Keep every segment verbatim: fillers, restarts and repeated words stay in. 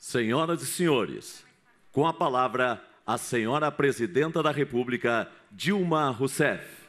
Senhoras e senhores, com a palavra, a senhora Presidenta da República, Dilma Rousseff.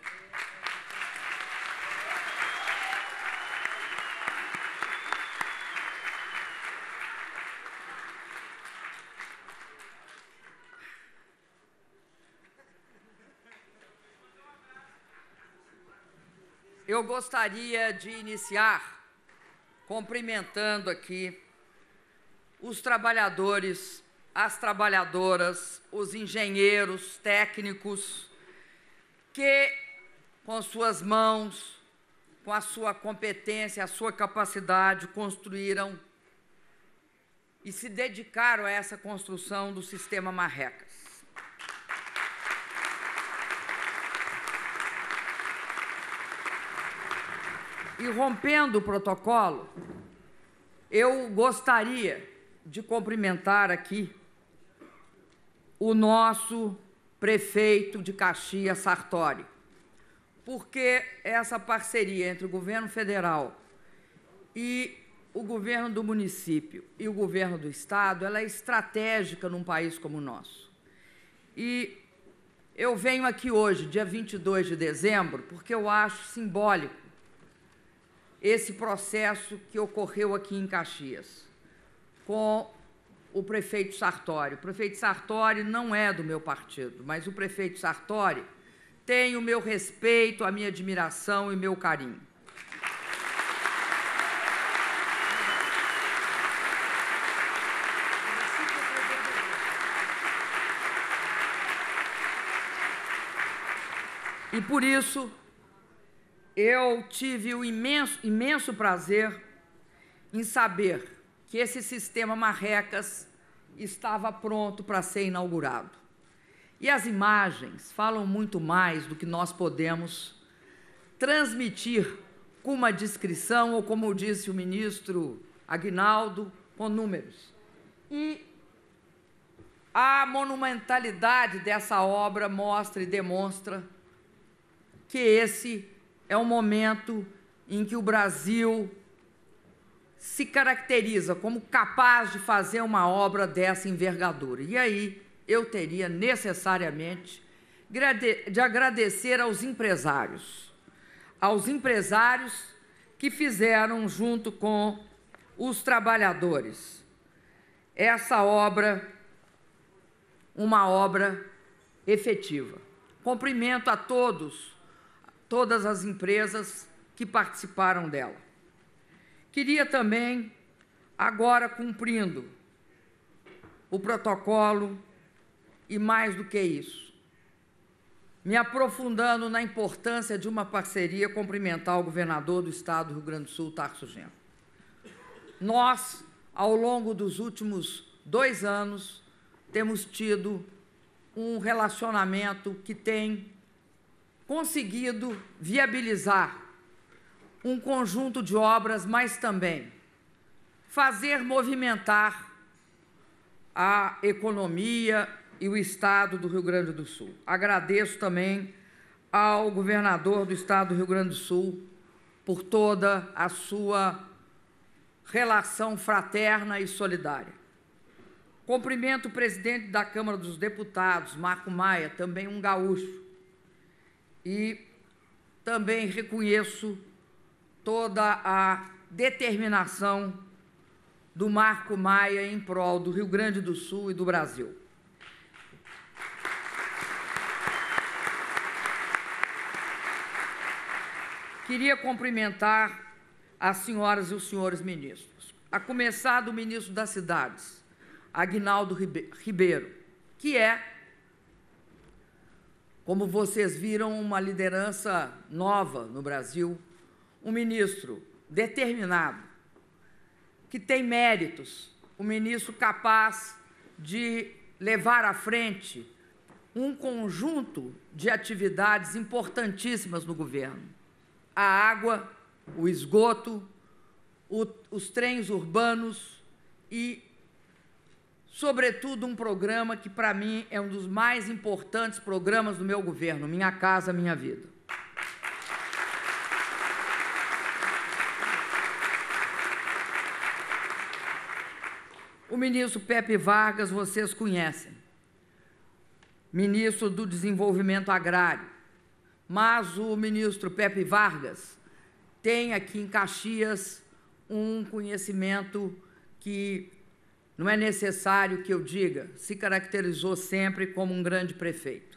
Eu gostaria de iniciar cumprimentando aqui os trabalhadores, as trabalhadoras, os engenheiros, técnicos, que com suas mãos, com a sua competência, a sua capacidade, construíram e se dedicaram a essa construção do sistema Marrecas. E rompendo o protocolo, eu gostaria de cumprimentar aqui o nosso prefeito de Caxias, Sartori, porque essa parceria entre o governo federal e o governo do município e o governo do estado, ela é estratégica num país como o nosso. E eu venho aqui hoje, dia vinte e dois de dezembro, porque eu acho simbólico esse processo que ocorreu aqui em Caxias, com o prefeito Sartori. O prefeito Sartori não é do meu partido, mas o prefeito Sartori tem o meu respeito, a minha admiração e o meu carinho. E por isso, eu tive o imenso, imenso prazer em saber que esse sistema Marrecas estava pronto para ser inaugurado. E as imagens falam muito mais do que nós podemos transmitir com uma descrição, ou como disse o ministro Aguinaldo, com números. E a monumentalidade dessa obra mostra e demonstra que esse é um momento em que o Brasil se caracteriza como capaz de fazer uma obra dessa envergadura. E aí eu teria necessariamente de agradecer aos empresários, aos empresários que fizeram, junto com os trabalhadores, essa obra, uma obra efetiva. Cumprimento a todos, todas as empresas que participaram dela. Queria também, agora cumprindo o protocolo, e mais do que isso, me aprofundando na importância de uma parceria, cumprimentar o governador do estado do Rio Grande do Sul, Tarso Genro. Nós, ao longo dos últimos dois anos, temos tido um relacionamento que tem conseguido viabilizar um conjunto de obras, mas também fazer movimentar a economia e o estado do Rio Grande do Sul. Agradeço também ao governador do estado do Rio Grande do Sul por toda a sua relação fraterna e solidária. Cumprimento o presidente da Câmara dos Deputados, Marco Maia, também um gaúcho, e também reconheço toda a determinação do Marco Maia em prol do Rio Grande do Sul e do Brasil. Queria cumprimentar as senhoras e os senhores ministros, a começar do ministro das Cidades, Aguinaldo Ribeiro, que é, como vocês viram, uma liderança nova no Brasil, um ministro determinado, que tem méritos, um ministro capaz de levar à frente um conjunto de atividades importantíssimas no governo. A água, o esgoto, o, os trens urbanos e, sobretudo, um programa que, para mim, é um dos mais importantes programas do meu governo, Minha Casa Minha Vida. O ministro Pepe Vargas, vocês conhecem, ministro do Desenvolvimento Agrário, mas o ministro Pepe Vargas tem aqui em Caxias um conhecimento que não é necessário que eu diga, se caracterizou sempre como um grande prefeito.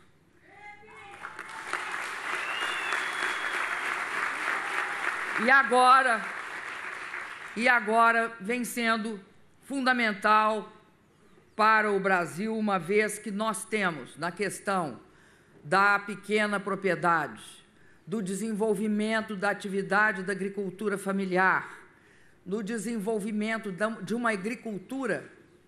E agora, e agora vem sendo fundamental para o Brasil, uma vez que nós temos, na questão da pequena propriedade, do desenvolvimento da atividade da agricultura familiar, do desenvolvimento de uma agricultura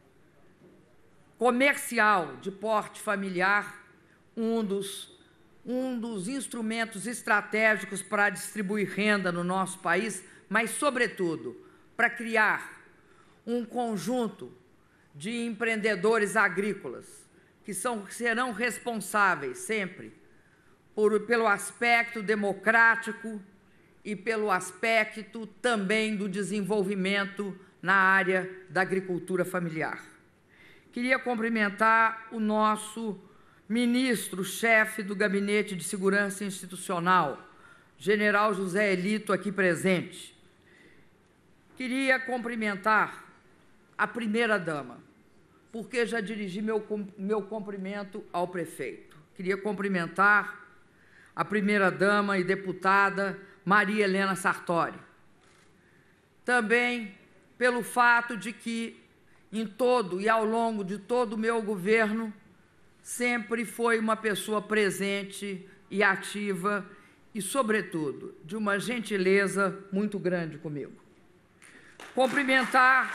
comercial de porte familiar, um dos, um dos instrumentos estratégicos para distribuir renda no nosso país, mas, sobretudo, para criar um conjunto de empreendedores agrícolas que são, que serão responsáveis sempre por, pelo aspecto democrático e pelo aspecto também do desenvolvimento na área da agricultura familiar. Queria cumprimentar o nosso ministro-chefe do Gabinete de Segurança Institucional, general José Elito, aqui presente. Queria cumprimentar a primeira-dama, porque já dirigi meu, meu cumprimento ao prefeito. Queria cumprimentar a primeira-dama e deputada Maria Helena Sartori. Também pelo fato de que, em todo e ao longo de todo o meu governo, sempre foi uma pessoa presente e ativa e, sobretudo, de uma gentileza muito grande comigo. Cumprimentar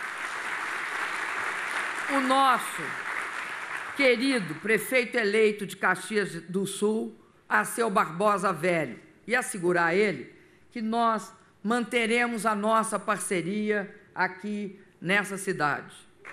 o nosso querido prefeito eleito de Caxias do Sul, Alceu Barbosa Velho, e assegurar a ele que nós manteremos a nossa parceria aqui nessa cidade.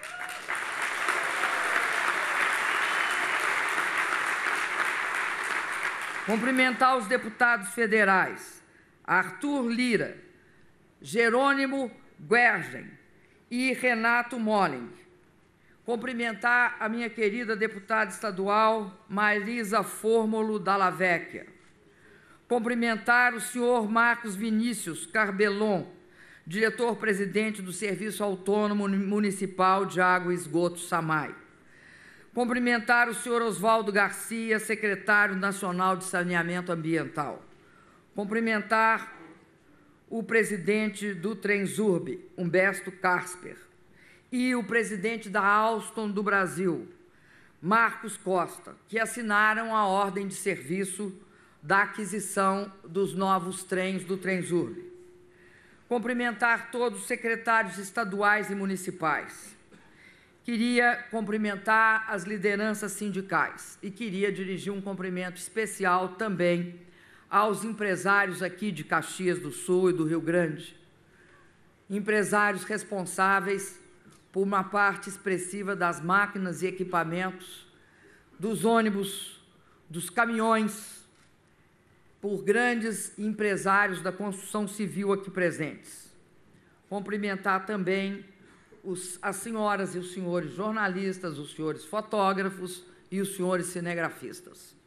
Cumprimentar os deputados federais Arthur Lira, Jerônimo Guergen e Renato Molling. Cumprimentar a minha querida deputada estadual Marisa Fórmulo Dalla Vecchia. Cumprimentar o senhor Marcos Vinícius Carbelon, diretor-presidente do Serviço Autônomo Municipal de Água e Esgoto, SAMAI. Cumprimentar o senhor Oswaldo Garcia, secretário nacional de Saneamento Ambiental. Cumprimentar o presidente do Transurb, Humberto Casper, e o presidente da Alstom do Brasil, Marcos Costa, que assinaram a ordem de serviço da aquisição dos novos trens do Transurb. Cumprimentar todos os secretários estaduais e municipais. Queria cumprimentar as lideranças sindicais e queria dirigir um cumprimento especial também aos empresários aqui de Caxias do Sul e do Rio Grande, empresários responsáveis por uma parte expressiva das máquinas e equipamentos, dos ônibus, dos caminhões, por grandes empresários da construção civil aqui presentes. Cumprimentar também os, as senhoras e os senhores jornalistas, os senhores fotógrafos e os senhores cinegrafistas.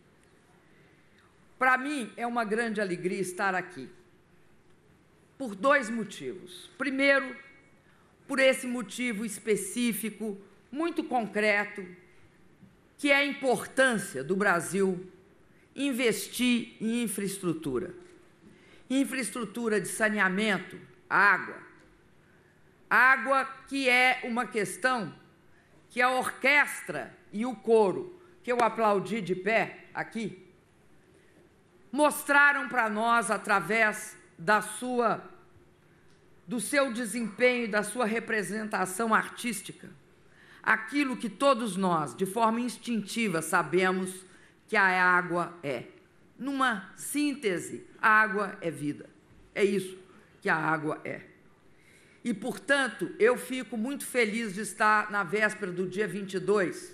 Para mim, é uma grande alegria estar aqui, por dois motivos. Primeiro, por esse motivo específico, muito concreto, que é a importância do Brasil investir em infraestrutura. Infraestrutura de saneamento, água. Água que é uma questão que a orquestra e o coro, que eu aplaudi de pé aqui, mostraram para nós, através da sua, do seu desempenho e da sua representação artística, aquilo que todos nós, de forma instintiva, sabemos que a água é. Numa síntese, a água é vida. É isso que a água é. E, portanto, eu fico muito feliz de estar na véspera do dia vinte e dois,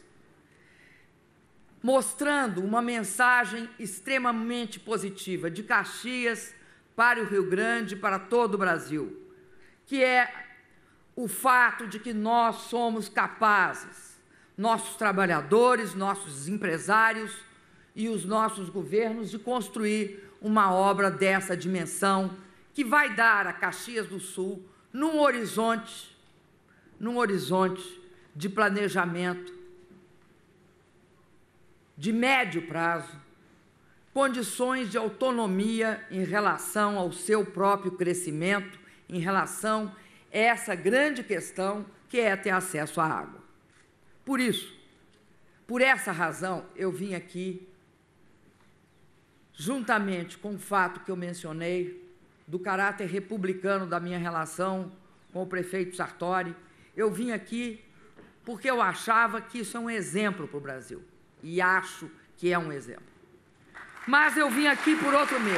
mostrando uma mensagem extremamente positiva de Caxias para o Rio Grande, para todo o Brasil, que é o fato de que nós somos capazes, nossos trabalhadores, nossos empresários e os nossos governos, de construir uma obra dessa dimensão que vai dar a Caxias do Sul num horizonte, num horizonte de planejamento de médio prazo, condições de autonomia em relação ao seu próprio crescimento, em relação a essa grande questão que é ter acesso à água. Por isso, por essa razão, eu vim aqui, juntamente com o fato que eu mencionei, do caráter republicano da minha relação com o prefeito Sartori, eu vim aqui porque eu achava que isso é um exemplo para o Brasil, e acho que é um exemplo. Mas eu vim aqui por outro meio.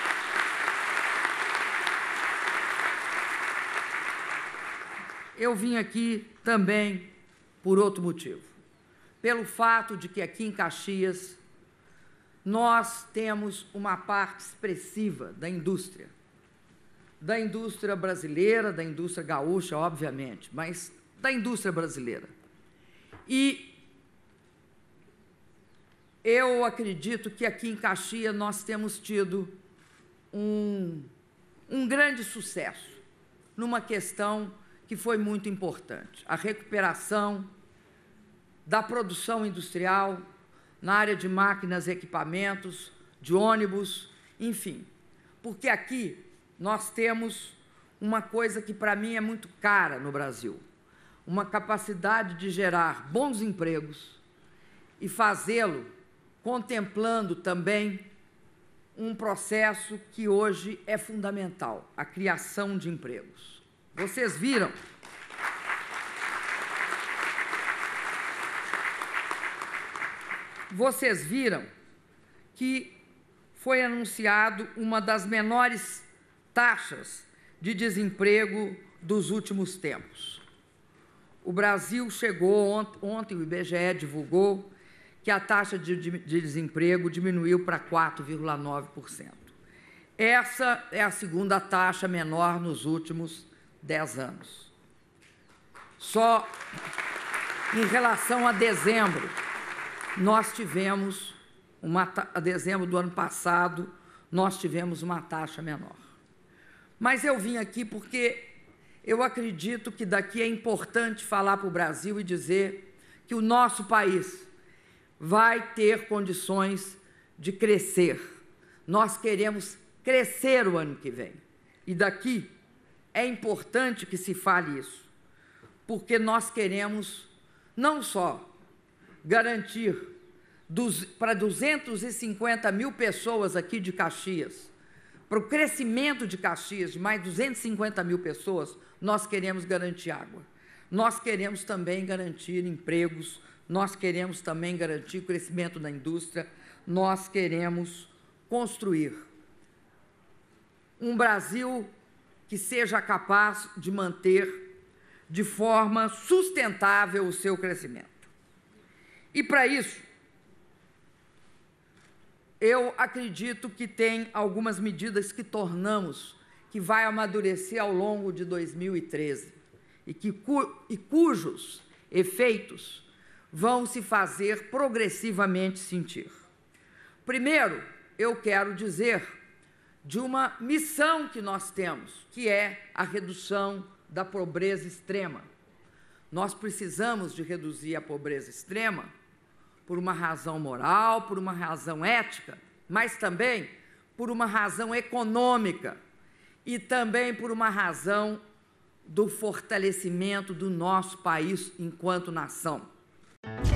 Eu vim aqui também por outro motivo. Pelo fato de que aqui em Caxias nós temos uma parte expressiva da indústria. Da indústria brasileira, da indústria gaúcha, obviamente, mas da indústria brasileira. E eu acredito que aqui em Caxias nós temos tido um, um grande sucesso numa questão que foi muito importante, a recuperação da produção industrial na área de máquinas e equipamentos, de ônibus, enfim. Porque aqui nós temos uma coisa que para mim é muito cara no Brasil, uma capacidade de gerar bons empregos e fazê-lo contemplando também um processo que hoje é fundamental, a criação de empregos. Vocês viram? Vocês viram que foi anunciado uma das menores taxas de desemprego dos últimos tempos. O Brasil chegou, ontem, ontem o I B G E divulgou que a taxa de, de, de desemprego diminuiu para quatro vírgula nove por cento. Essa é a segunda taxa menor nos últimos dez anos. Só em relação a dezembro, nós tivemos, uma, a dezembro do ano passado, nós tivemos uma taxa menor. Mas eu vim aqui porque eu acredito que daqui é importante falar para o Brasil e dizer que o nosso país vai ter condições de crescer. Nós queremos crescer o ano que vem. E daqui é importante que se fale isso, porque nós queremos não só garantir dos, para duzentas e cinquenta mil pessoas aqui de Caxias, para o crescimento de Caxias de mais duzentas e cinquenta mil pessoas, nós queremos garantir água. Nós queremos também garantir empregos, nós queremos também garantir o crescimento da indústria, nós queremos construir um Brasil que seja capaz de manter de forma sustentável o seu crescimento. E, para isso, eu acredito que tem algumas medidas que tornamos, que vai amadurecer ao longo de dois mil e treze, e, que, e cujos efeitos vão se fazer progressivamente sentir. Primeiro, eu quero dizer de uma missão que nós temos, que é a redução da pobreza extrema. Nós precisamos de reduzir a pobreza extrema por uma razão moral, por uma razão ética, mas também por uma razão econômica e também por uma razão do fortalecimento do nosso país enquanto nação.